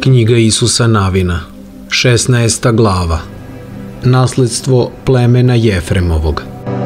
Knjiga Isusa Navina, 16. glava. Nasledstvo plemena Jefremovog.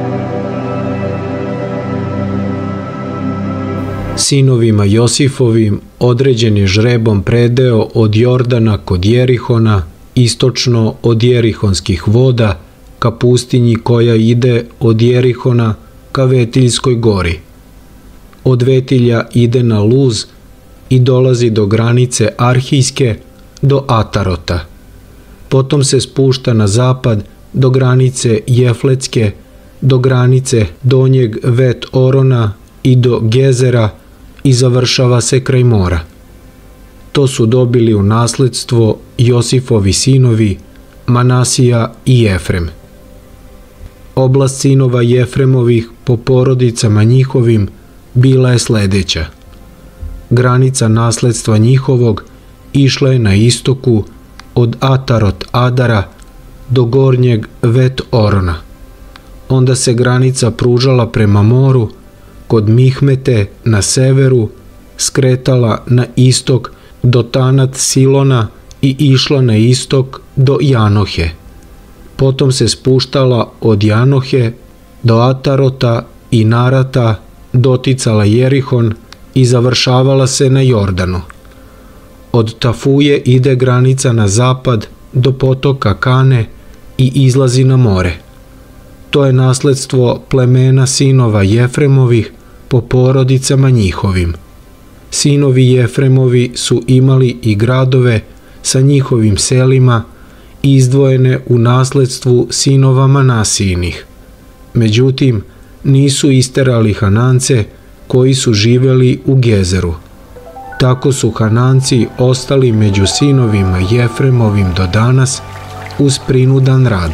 Sinovima Josifovim određen je žrebom predeo od Jordana kod Jerihona, istočno od Jerihonskih voda, ka pustinji koja ide od Jerihona ka Vetiljskoj gori. Od Vetilja ide na Luz i dolazi do granice Arhijske, do Atarota. Potom se spušta na zapad do granice Jefletske, do granice donjeg Vet Orona i do Gezera i završava se kraj mora. To su dobili u nasledstvo Josifovi sinovi, Manasija i Jefrem. Oblast sinova Jefremovih po porodicama njihovim bila je sledeća. Granica nasledstva njihovog išla je na istoku od Atarot Adara do gornjeg Vet Orona. Onda se granica pružala prema moru, kod Mihmete na severu, skretala na istok do Tanat Silona i išla na istok do Janohe. Potom se spuštala od Janohe do Atarota i Narata, doticala Jerihon i završavala se na Jordanu. Od Tafuje ide granica na zapad do potoka Kane i izlazi na more. To je nasledstvo plemena sinova Jefremovih po porodicama njihovim. Sinovi Jefremovi su imali i gradove sa njihovim selima izdvojene u nasledstvu sinova Manasijinih. Međutim, nisu isterali Hanance koji su živeli u Gezeru. Tako su Hananci ostali među sinovima Jefremovim do danas uz prinudan rad.